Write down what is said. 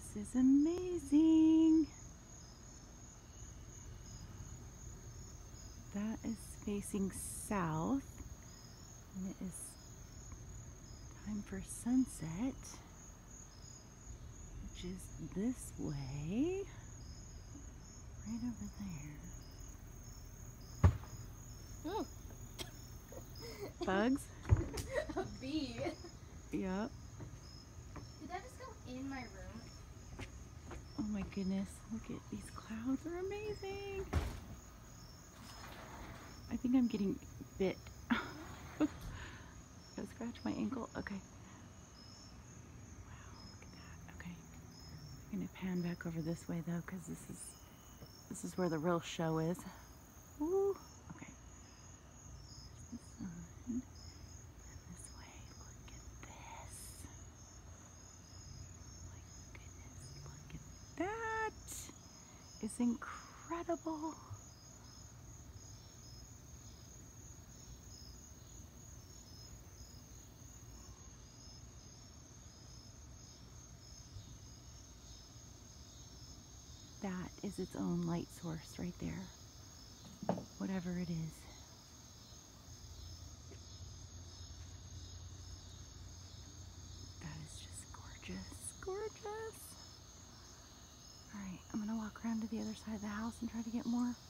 This is amazing. That is facing south, and it is time for sunset, which is this way, right over there. Oh. Bugs? A bee. Yep. Did that just go in my room? Oh my goodness, look at these clouds, are amazing. I think I'm getting bit. Go scratch my ankle. Okay. Wow, look at that. Okay. I'm gonna pan back over this way though, because this is where the real show is. Ooh. Okay. There's the sun. And this way. Look at this. My goodness, look at that. It's incredible. That is its own light source right there, whatever it is. That is just gorgeous, gorgeous. All right, I'm gonna walk around to the other side of the house and try to get more.